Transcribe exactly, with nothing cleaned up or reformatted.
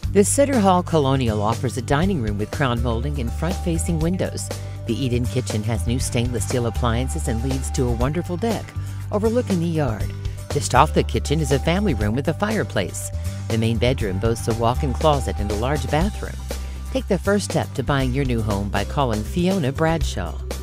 The Sitter Hall Colonial offers a dining room with crown molding and front-facing windows. The eat-in kitchen has new stainless steel appliances and leads to a wonderful deck overlooking the yard. Just off the kitchen is a family room with a fireplace. The main bedroom boasts a walk-in closet and a large bathroom. Take the first step to buying your new home by calling Fiona Bradshaw.